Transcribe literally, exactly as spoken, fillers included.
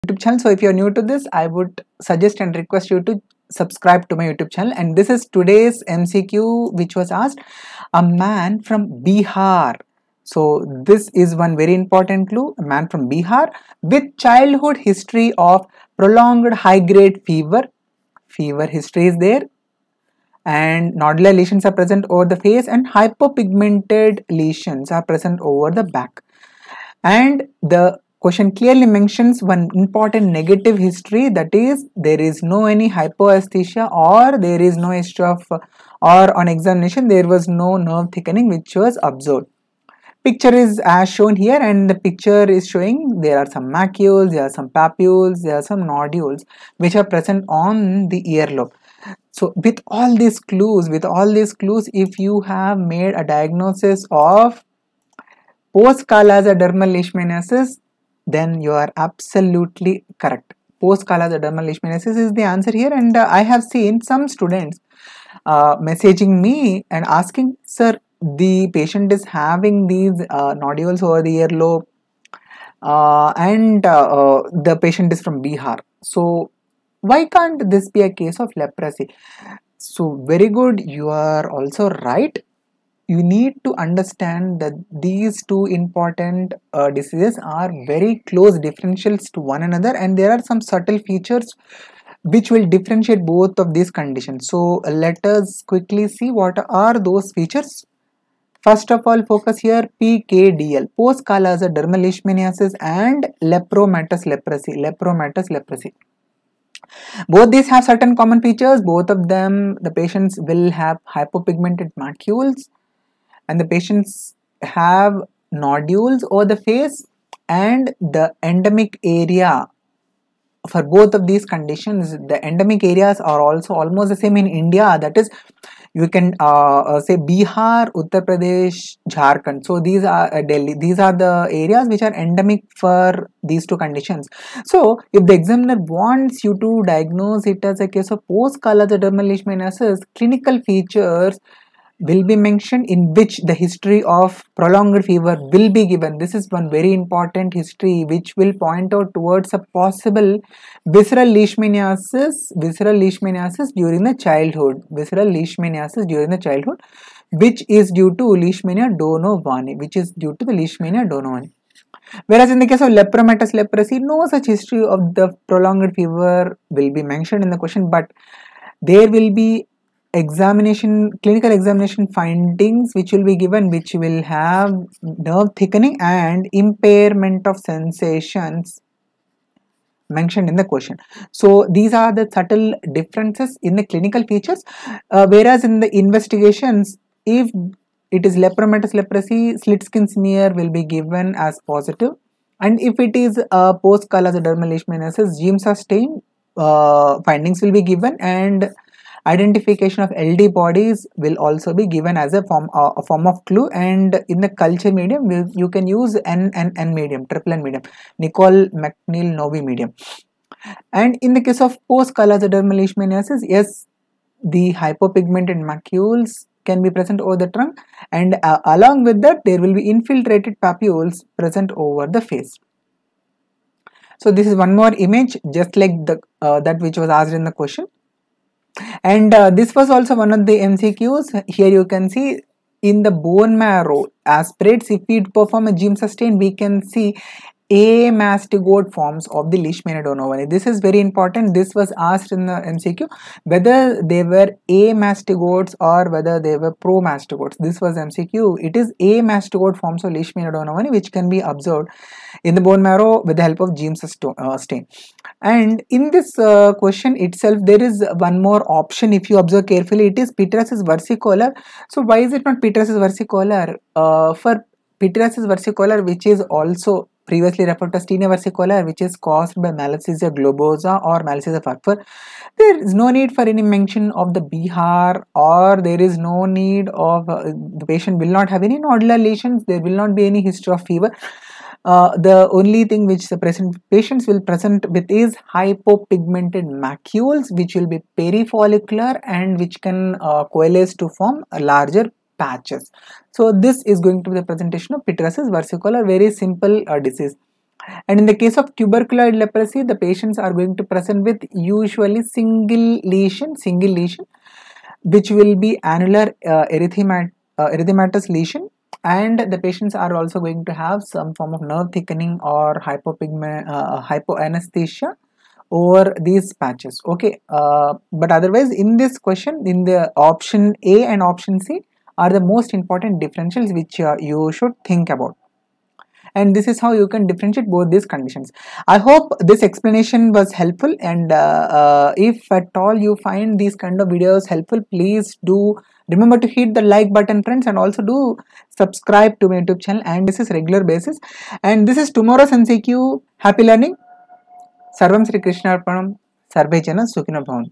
YouTube channel. So if you're new to this, I would suggest and request you to subscribe to my YouTube channel. And this is today's M C Q, which was asked: a man from Bihar. So this is one very important clue: a man from Bihar with childhood history of prolonged high-grade fever. Fever history is there, and nodular lesions are present over the face, and hypopigmented lesions are present over the back. And the question clearly mentions one important negative history, that is there is no any hypoesthesia, or there is no history of, or on examination there was no nerve thickening which was observed. Picture is as shown here, and the picture is showing there are some macules, there are some papules, there are some nodules which are present on the earlobe. So with all these clues, with all these clues, if you have made a diagnosis of Post-Kala-Azar Dermal Leishmaniasis, then you are absolutely correct. Post-Kala-Azar Dermal Leishmaniasis is the answer here, and uh, I have seen some students uh, messaging me and asking, sir, the patient is having these uh, nodules over the earlobe, uh, and uh, uh, the patient is from Bihar. So why can't this be a case of leprosy? So very good, you are also right. You need to understand that these two important uh, diseases are very close differentials to one another, and there are some subtle features which will differentiate both of these conditions. So let us quickly see what are those features. First of all, focus here: P K D L, Post-Kala-Azar Dermal Leishmaniasis, and Lepromatous Leprosy. Lepromatous Leprosy. Both these have certain common features. Both of them, the patients will have hypopigmented macules, and the patients have nodules over the face, and the endemic area for both of these conditions, the endemic areas are also almost the same in India, that is, you can uh, uh, say Bihar, Uttar Pradesh, Jharkhand. So these are uh, Delhi, these are the areas which are endemic for these two conditions. So if the examiner wants you to diagnose it as a case of Post-Kala-Azar Dermal Leishmaniasis, clinical features will be mentioned in which the history of prolonged fever will be given. This is one very important history which will point out towards a possible visceral leishmaniasis, visceral leishmaniasis during the childhood, visceral leishmaniasis during the childhood, which is due to Leishmania Donovani, which is due to the Leishmania Donovani. Whereas in the case of Lepromatous Leprosy, no such history of the prolonged fever will be mentioned in the question, but there will be examination, clinical examination findings which will be given, which will have nerve thickening and impairment of sensations mentioned in the question. So these are the subtle differences in the clinical features, uh, whereas in the investigations, if it is Lepromatous Leprosy, slit skin smear will be given as positive, and if it is a Post-Kala-Azar Dermal Leishmaniasis, Giemsa stain uh, findings will be given, and identification of L D bodies will also be given as a form, uh, a form of clue. And in the culture medium, you, you can use N N N medium, triple N medium, Nicole McNeil Novi medium. And in the case of Post-Kala-Azar Dermal Leishmaniasis, yes, the hypopigmented macules can be present over the trunk, and uh, along with that there will be infiltrated papules present over the face. So this is one more image just like the uh, that which was asked in the question. And uh, this was also one of the M C Qs. Here you can see in the bone marrow aspirates, if we perform a Giemsa stain, we can see Amastigote forms of the Leishmania Donovani. This is very important. This was asked in the M C Q, whether they were Amastigotes or whether they were Promastigotes. This was M C Q. It is Amastigote forms of Leishmania Donovani which can be observed in the bone marrow with the help of Giemsa uh, stain. And in this uh, question itself, there is one more option. If you observe carefully, it is pityriasis versicolor. So why is it not pityriasis versicolor? Uh, for pityriasis versicolor, which is also previously referred to as tinea versicolor, which is caused by Malassezia globosa or Malassezia farfur, there is no need for any mention of the Bihar, or there is no need of uh, the patient will not have any nodular lesions, there will not be any history of fever. Uh, the only thing which the present patients will present with is hypopigmented macules, which will be perifollicular and which can uh, coalesce to form a larger patches. So this is going to be the presentation of pityriasis versicolor, very simple uh, disease. And in the case of tuberculoid leprosy, the patients are going to present with usually single lesion, single lesion, which will be annular uh, erythemat uh, erythematous lesion, and the patients are also going to have some form of nerve thickening or hypopigment, uh, hypoanesthesia over these patches. Okay, uh, but otherwise in this question, in the option A and option C are the most important differentials which uh, you should think about. And this is how you can differentiate both these conditions. I hope this explanation was helpful, and uh, uh, if at all you find these kind of videos helpful, please do remember to hit the like button, friends, and also do subscribe to my YouTube channel. And this is regular basis, and this is tomorrow's M C Q. Happy learning. Sarvam Sri Krishna Arpanam. Sarve Jana Sukhino Bhavan.